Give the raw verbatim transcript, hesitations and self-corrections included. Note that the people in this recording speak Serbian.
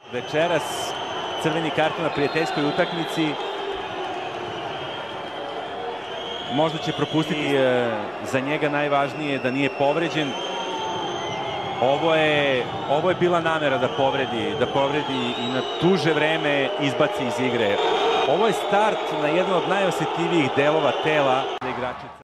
Večeras crveni karton na prijateljskoj utakmici. Možda će propustiti, za njega najvažnije da nije povređen. Ovo je, ovo je bila namera da povredi, da povredi i na duže vreme izbaci iz igre. Ovo je start na jedan od najosjetljivijih delova tela igračica.